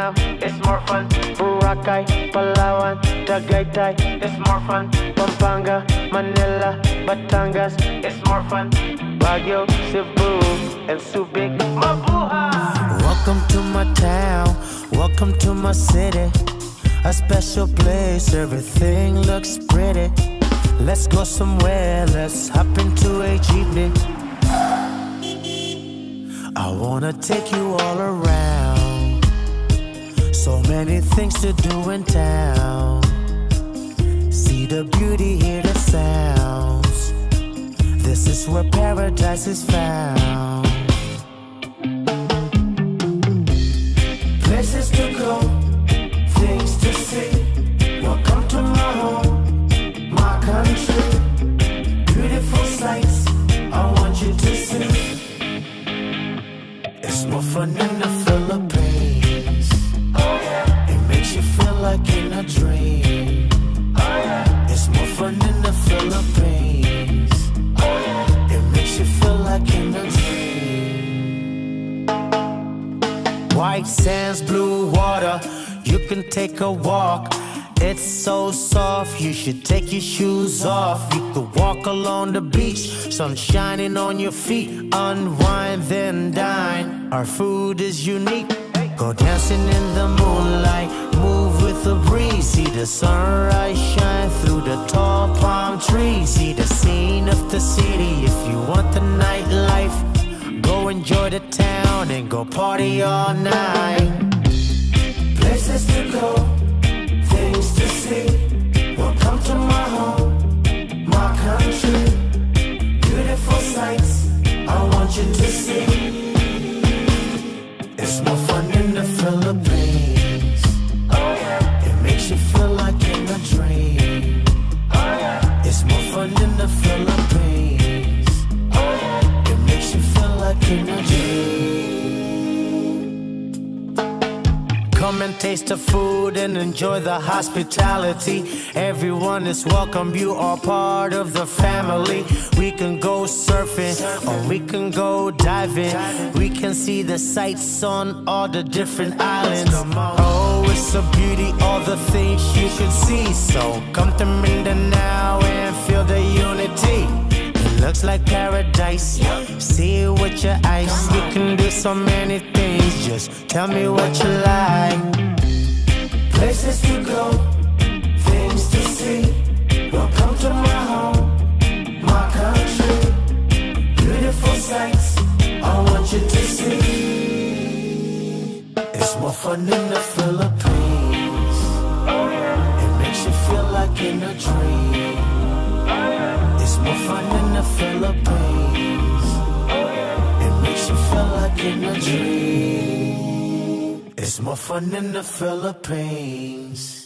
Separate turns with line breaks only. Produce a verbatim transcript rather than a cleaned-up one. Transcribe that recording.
Mindanao, it's more fun. Boracay, Palawan, Tagaytay, it's more fun. Pampanga, Manila, Batangas, it's more fun. Baguio, Cebu, and Subic, mabuhay! Welcome to my town, welcome to my city. A special place, everything looks pretty. Let's go somewhere, let's hop into a jeepney. I wanna take you all around. So many things to do in town. See the beauty, hear the sounds. This is where paradise is found. Places to go, things to see. Welcome to my home, my country. Beautiful sights, I want you to see. It's more fun in the Philippines. Oh yeah. It makes you feel like in a dream. Oh yeah. It's more fun in the Philippines. Oh yeah. It makes you feel like in a dream. White sands, blue water, you can take a walk. It's so soft, you should take your shoes off. You could walk along the beach, sun shining on your feet. Unwind, then dine. Our food is unique. Go dancing in the moonlight, move with the breeze. See the sunrise shine through the tall palm trees. See the scene of the city. If you want the nightlife, go enjoy the town and go party all night. Places to go, things to see. Welcome to my home, my country. Beautiful sights, I want you to see. It's more fun in the Philippines. Oh yeah. It makes you feel like in a dream. Oh yeah. It's more fun in the Philippines. Oh yeah. It makes you feel like in a dream. Come and taste the food and enjoy the hospitality. Everyone is welcome, you are part of the family. We can go surfing or we can go diving. We can see the sights on all the different islands. Oh, it's a beauty, all the things you could see. So come to Mindanao and feel the unity. It looks like paradise, see it with your eyes. You can do so many things, just tell me what you like. Places to go, things to see. Welcome to my home, my country. Beautiful sights, I want you to see. It's more fun in the Philippines. It makes you feel like in a dream. It's more fun in the Philippines. It makes you feel like in a dream. It's more fun in the Philippines.